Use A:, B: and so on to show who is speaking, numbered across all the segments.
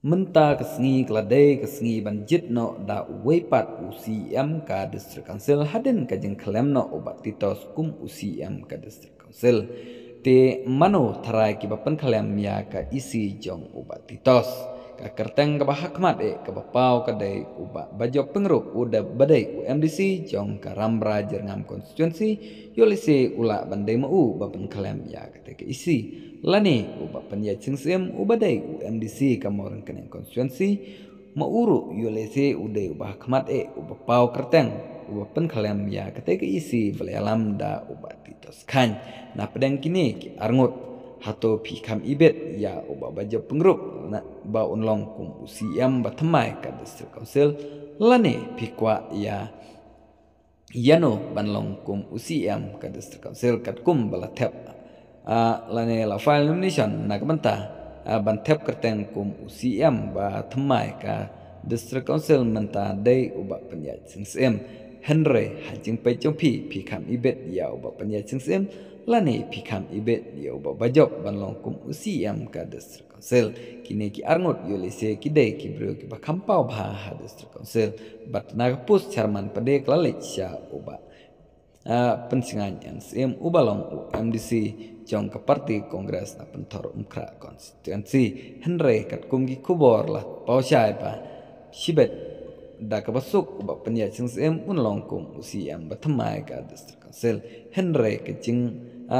A: Menta kesengi keladai kesengi banjit no da wepat UCM ka District Council haden kajeng klem no obat titos kum UCM ka District Council. Te mano tarai ki bapen klem ya ka isi jong obat titos. Ka kerteng ka bahakmat ka bapau ka dai obat bajok pengruk udah badai UMDC jong ka rambra jerngam konstituensi yolise ula bandai mau bapen klem ya ka te ka isi. Lani uba penjat sengsem ubadai UMDC kamoran keneng konstituensi mauru yolese udah ubah kemat ubah pau kerteng ubah pen kalem ya ketika isi belalam da ubah titos kan na pedang kini ki arngut hato pikam ibet ya ubah bajo pengrup na ba unlong kum usiam batemai ka district council lani pikwa ya yano banlong kum usiam ka district council kat kum balatep lane la file nomination na kabanta bantep kerteng kum UCM ba themai ka district council menta dai uba penyat singsem Henry hajing pai jongpi pikam ibet ya uba penyat singsem lane pikam ibet ya uba bajok banlong kum UCM ka district council kini ki arngot yolise ki dai ki bro ki ba kampau ba district council bat na pus chairman pade klalek sya uba pensingan NCM ubalong UMDC jong ke parti kongres na pentor umkra konstituensi Henry kat kumgi kubor lah pausai pa shibet da kabasuk uba penyat NCM unlong kum UCM batemai ka district council Henry kecing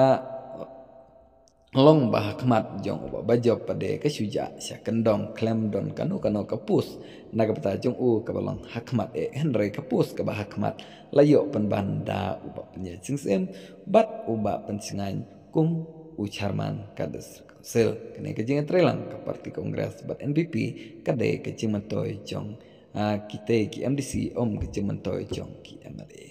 A: long bah kemat jong uba bajo pada kesuja sya kendong klem don kanu kapus naga peta jong kabalong hakmat Henry kapus ka bah hakmat layo penbanda uba penya singsem bat uba pensingan kum ucharman ka district council kene kejing trelang ka parti kongres bat NPP kade kejing mentoy jong kita ki MDC om kejing mentoy jong ki MLA